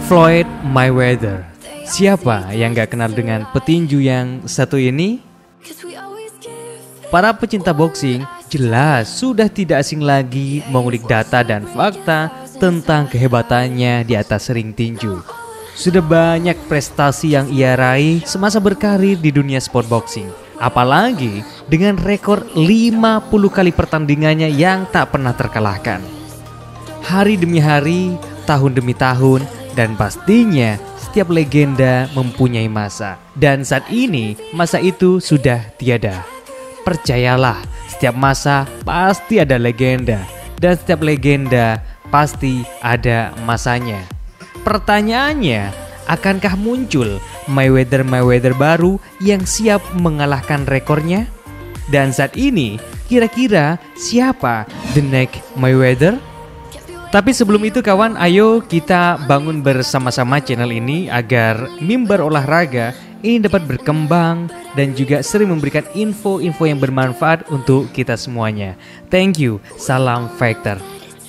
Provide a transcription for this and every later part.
Floyd Mayweather. Siapa yang gak kenal dengan petinju yang satu ini? Para pecinta boxing jelas sudah tidak asing lagi mengulik data dan fakta tentang kehebatannya di atas ring tinju. Sudah banyak prestasi yang ia raih semasa berkarir di dunia sport boxing. Apalagi dengan rekor 50 kali pertandingannya yang tak pernah terkalahkan. Hari demi hari, tahun demi tahun, dan pastinya setiap legenda mempunyai masa. Dan saat ini masa itu sudah tiada. Percayalah, setiap masa pasti ada legenda. Dan setiap legenda pasti ada masanya. Pertanyaannya, akankah muncul Mayweather baru yang siap mengalahkan rekornya? Dan saat ini, kira-kira siapa the next Mayweather? Tapi sebelum itu kawan, ayo kita bangun bersama-sama channel ini agar mimbar olahraga ini dapat berkembang dan juga sering memberikan info-info yang bermanfaat untuk kita semuanya. Thank you, salam fighter.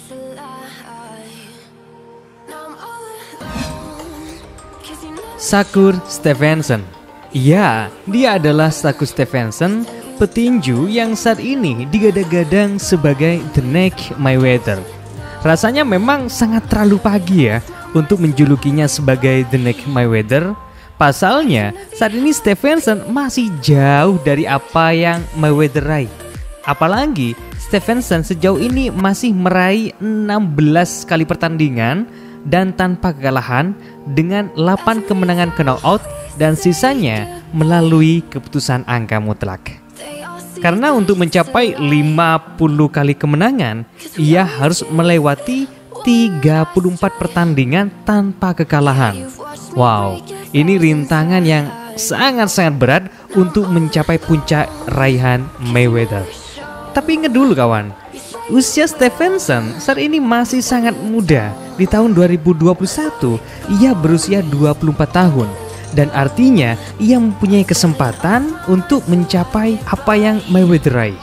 Shakur Stevenson. Ya, dia adalah Shakur Stevenson, petinju yang saat ini digadang-gadang sebagai the next Mayweather. Rasanya memang sangat terlalu pagi ya untuk menjulukinya sebagai the next Mayweather. Pasalnya saat ini Stevenson masih jauh dari apa yang Mayweather raih. Apalagi Stevenson sejauh ini masih meraih 16 kali pertandingan dan tanpa kekalahan dengan 8 kemenangan knockout dan sisanya melalui keputusan angka mutlak. Karena untuk mencapai 50 kali kemenangan, ia harus melewati 34 pertandingan tanpa kekalahan. Wow, ini rintangan yang sangat-sangat berat untuk mencapai puncak raihan Mayweather. Tapi ingat dulu kawan, usia Stevenson saat ini masih sangat muda. Di tahun 2021, ia berusia 24 tahun. Dan artinya ia mempunyai kesempatan untuk mencapai apa yang Mayweather raih.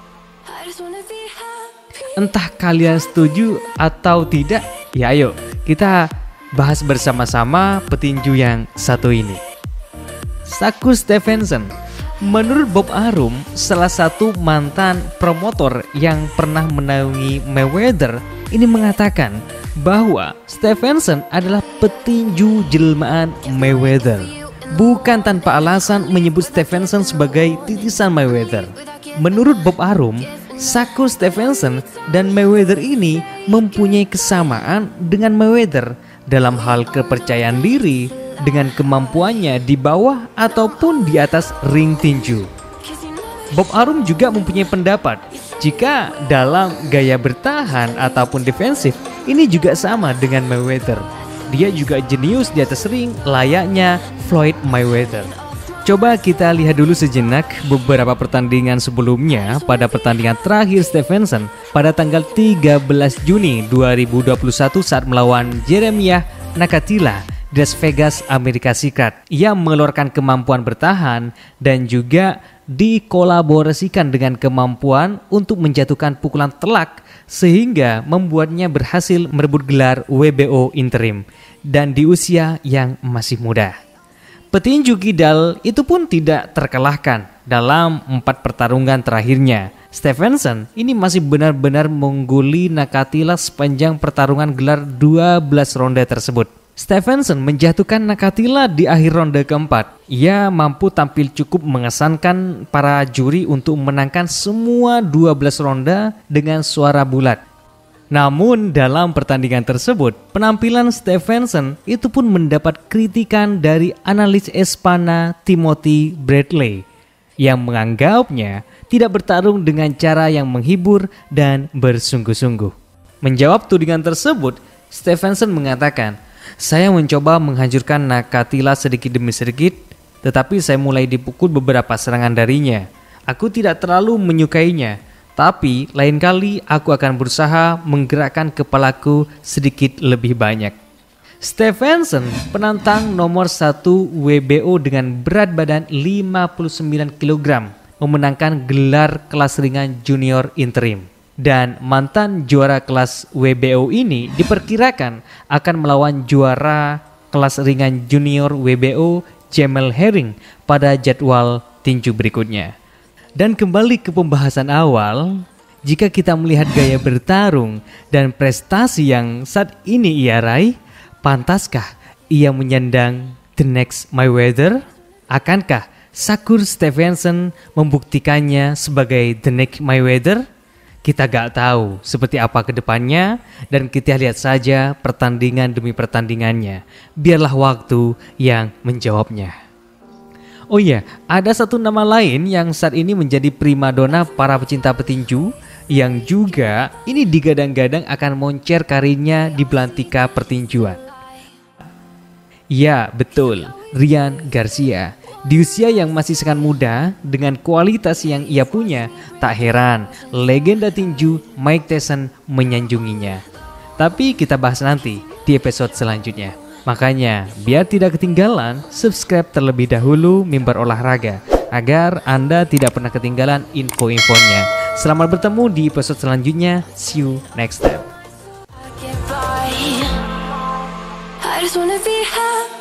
Entah kalian setuju atau tidak, ya ayo kita bahas bersama-sama petinju yang satu ini. Shakur Stevenson. Menurut Bob Arum, salah satu mantan promotor yang pernah menaungi Mayweather, ini mengatakan bahwa Stevenson adalah petinju jelmaan Mayweather. Bukan tanpa alasan menyebut Stevenson sebagai titisan Mayweather. Menurut Bob Arum, Shakur Stevenson dan Mayweather ini mempunyai kesamaan dengan Mayweather dalam hal kepercayaan diri dengan kemampuannya di bawah ataupun di atas ring tinju. Bob Arum juga mempunyai pendapat jika dalam gaya bertahan ataupun defensif ini juga sama dengan Mayweather. Dia juga jenius di atas ring layaknya Floyd Mayweather. Coba kita lihat dulu sejenak beberapa pertandingan sebelumnya. Pada pertandingan terakhir Stevenson pada tanggal 13 Juni 2021 saat melawan Jeremiah Nakatila di Las Vegas, Amerika Serikat. Ia mengeluarkan kemampuan bertahan dan juga dikolaborasikan dengan kemampuan untuk menjatuhkan pukulan telak sehingga membuatnya berhasil merebut gelar WBO interim dan di usia yang masih muda. Petinju kidal itu pun tidak terkalahkan dalam 4 pertarungan terakhirnya. Stevenson ini masih benar-benar mengungguli Nakatila sepanjang pertarungan gelar 12 ronde tersebut. Stevenson menjatuhkan Nakatila di akhir ronde keempat. Ia mampu tampil cukup mengesankan para juri untuk memenangkan semua 12 ronde dengan suara bulat. Namun dalam pertandingan tersebut, penampilan Stevenson itu pun mendapat kritikan dari analis Espana Timothy Bradley yang menganggapnya tidak bertarung dengan cara yang menghibur dan bersungguh-sungguh. Menjawab tudingan tersebut, Stevenson mengatakan, "Saya mencoba menghancurkan Nakatila sedikit demi sedikit, tetapi saya mulai dipukul beberapa serangan darinya. Aku tidak terlalu menyukainya, tapi lain kali aku akan berusaha menggerakkan kepalaku sedikit lebih banyak." Stevenson penantang nomor 1 WBO dengan berat badan 59 kg, memenangkan gelar kelas ringan junior interim. Dan mantan juara kelas WBO ini diperkirakan akan melawan juara kelas ringan junior WBO Jamel Herring pada jadwal tinju berikutnya. Dan kembali ke pembahasan awal, jika kita melihat gaya bertarung dan prestasi yang saat ini ia raih, pantaskah ia menyandang the next Mayweather? Akankah Shakur Stevenson membuktikannya sebagai the next Mayweather? Kita gak tahu seperti apa kedepannya, dan kita lihat saja pertandingan demi pertandingannya. Biarlah waktu yang menjawabnya. Oh iya, ada satu nama lain yang saat ini menjadi primadona para pecinta petinju, yang juga ini digadang-gadang akan moncer karirnya di belantika pertinjuan. Ya, betul, Ryan Garcia. Di usia yang masih sangat muda, dengan kualitas yang ia punya, tak heran legenda tinju Mike Tyson menyanjunginya. Tapi kita bahas nanti di episode selanjutnya. Makanya, biar tidak ketinggalan, subscribe terlebih dahulu Mimbar Olahraga, agar Anda tidak pernah ketinggalan info-infonya. Selamat bertemu di episode selanjutnya. See you next time.